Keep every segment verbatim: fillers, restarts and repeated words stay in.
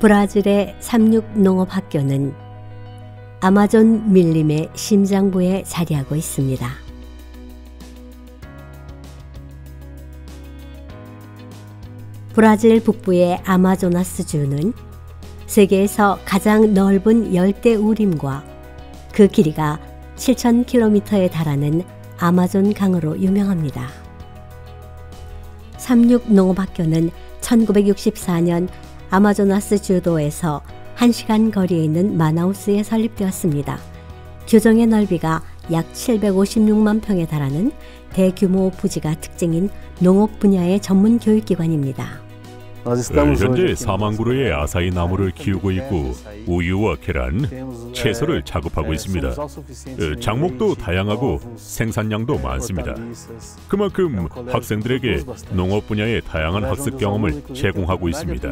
브라질의 삼육농업학교는 아마존 밀림의 심장부에 자리하고 있습니다. 브라질 북부의 아마조나스주는 세계에서 가장 넓은 열대우림과 그 길이가 칠천 킬로미터에 달하는 아마존 강으로 유명합니다. 삼육농업학교는 천구백육십사 년 아마조나스 주도에서 한 시간 거리에 있는 마나우스에 설립되었습니다. 교정의 넓이가 약 칠백오십육만 평에 달하는 대규모 부지가 특징인 농업 분야의 전문 교육기관입니다. 현재 사만 그루의 아사히 나무를 키우고 있고 우유와 계란, 채소를 작업하고 있습니다. 작목도 다양하고 생산량도 많습니다. 그만큼 학생들에게 농업 분야의 다양한 학습 경험을 제공하고 있습니다.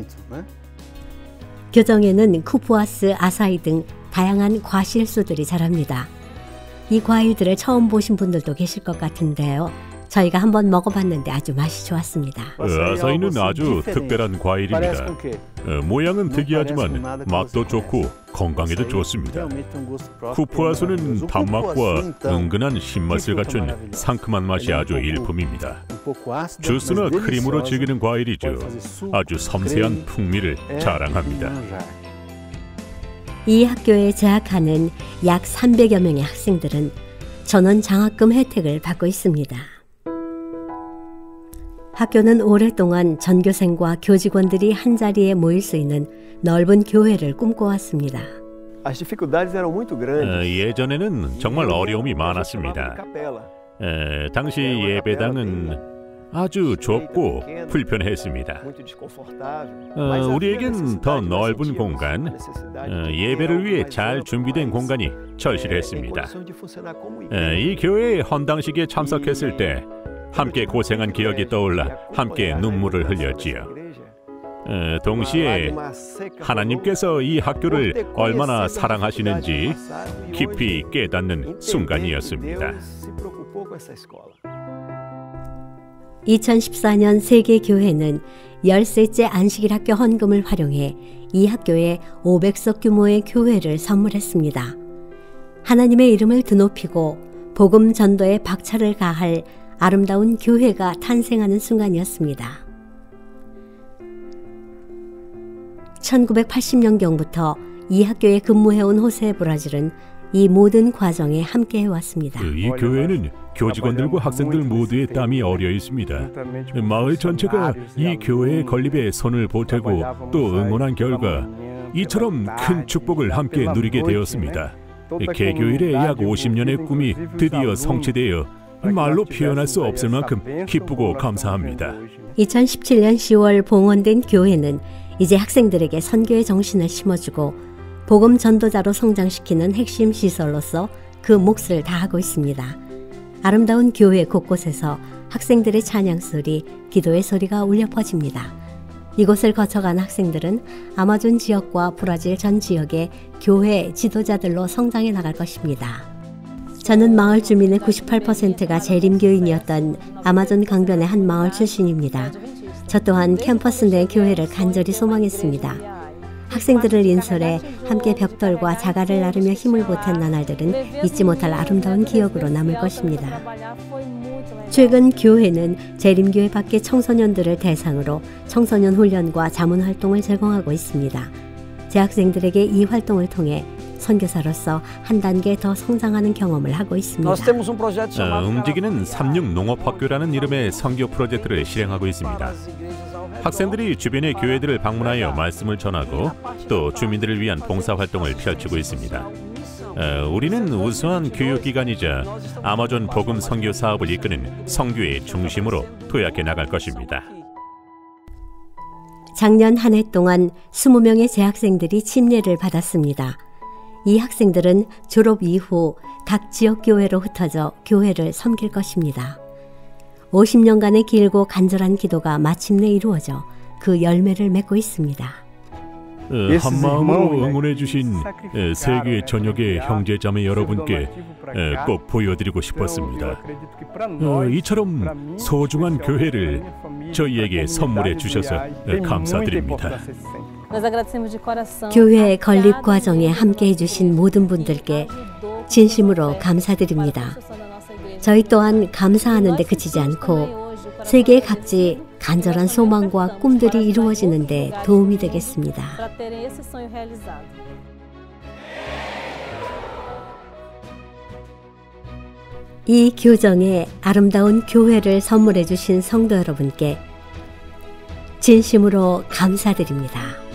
교정에는 쿠푸아스, 아사히 등 다양한 과실수들이 자랍니다. 이 과일들을 처음 보신 분들도 계실 것 같은데요. 저희가 한번 먹어봤는데 아주 맛이 좋았습니다. 아사히는 아주 특별한 과일입니다. 어, 모양은 특이하지만 맛도 좋고 건강에도 좋습니다. 쿠푸아스는 단맛과 은근한 신맛을 갖춘 상큼한 맛이 아주 일품입니다. 주스나 크림으로 즐기는 과일이죠. 아주 섬세한 풍미를 자랑합니다. 이 학교에 재학하는 약 삼백여 명의 학생들은 전원 장학금 혜택을 받고 있습니다. 학교는 오랫동안 전교생과 교직원들이 한자리에 모일 수 있는 넓은 교회를 꿈꿔왔습니다. 어, 예전에는 정말 어려움이 많았습니다. 에, 당시 예배당은 아주 좁고 불편했습니다. 어, 우리에겐 더 넓은 공간, 어, 예배를 위해 잘 준비된 공간이 절실했습니다. 에, 이 교회의 헌당식에 참석했을 때 함께 고생한 기억이 떠올라 함께 눈물을 흘렸지요. 에, 동시에 하나님께서 이 학교를 얼마나 사랑하시는지 깊이 깨닫는 순간이었습니다. 이천십사 년 세계교회는 열세째 안식일학교 헌금을 활용해 이 학교에 오백 석 규모의 교회를 선물했습니다. 하나님의 이름을 드높이고 복음 전도에 박차를 가할 아름다운 교회가 탄생하는 순간이었습니다. 천구백팔십 년경부터 이 학교에 근무해온 호세 브라질은 이 모든 과정에 함께 해왔습니다. 이 교회는 교직원들과 학생들 모두의 땀이 어려 있습니다. 마을 전체가 이 교회의 건립에 손을 보태고 또 응원한 결과 이처럼 큰 축복을 함께 누리게 되었습니다. 개교 이래 약 오십 년의 꿈이 드디어 성취되어 말로 표현할 수 없을 만큼 기쁘고 감사합니다. 이천십칠 년 시월 봉헌된 교회는 이제 학생들에게 선교의 정신을 심어주고 복음 전도자로 성장시키는 핵심 시설로서 그 몫을 다하고 있습니다. 아름다운 교회 곳곳에서 학생들의 찬양 소리, 기도의 소리가 울려 퍼집니다. 이곳을 거쳐간 학생들은 아마존 지역과 브라질 전 지역의 교회 지도자들로 성장해 나갈 것입니다. 저는 마을 주민의 구십팔 퍼센트가 재림교인이었던 아마존 강변의 한 마을 출신입니다. 저 또한 캠퍼스 내 교회를 간절히 소망했습니다. 학생들을 인솔해 함께 벽돌과 자갈을 나르며 힘을 보탠 나날들은 잊지 못할 아름다운 기억으로 남을 것입니다. 최근 교회는 재림교회 밖의 청소년들을 대상으로 청소년 훈련과 자문 활동을 제공하고 있습니다. 재학생들에게 이 활동을 통해 선교사로서 한 단계 더 성장하는 경험을 하고 있습니다. 어, 움직이는 삼육농업학교라는 이름의 선교 프로젝트를 실행하고 있습니다. 학생들이 주변의 교회들을 방문하여 말씀을 전하고 또 주민들을 위한 봉사활동을 펼치고 있습니다. 어, 우리는 우수한 교육기관이자 아마존 복음 선교 사업을 이끄는 선교의 중심으로 도약해 나갈 것입니다. 작년 한 해 동안 이십 명의 재학생들이 침례를 받았습니다. 이 학생들은 졸업 이후 각 지역 교회로 흩어져 교회를 섬길 것입니다. 오십 년간의 길고 간절한 기도가 마침내 이루어져 그 열매를 맺고 있습니다. 어, 한 마음으로 응원해 주신 세계 전역의 형제자매 여러분께 꼭 보여드리고 싶었습니다. 어, 이처럼 소중한 교회를 저희에게 선물해 주셔서 감사드립니다. 교회 건립 과정에 함께해 주신 모든 분들께 진심으로 감사드립니다. 저희 또한 감사하는 데 그치지 않고 세계 각지 간절한 소망과 꿈들이 이루어지는 데 도움이 되겠습니다. 이 교정에 아름다운 교회를 선물해 주신 성도 여러분께 진심으로 감사드립니다.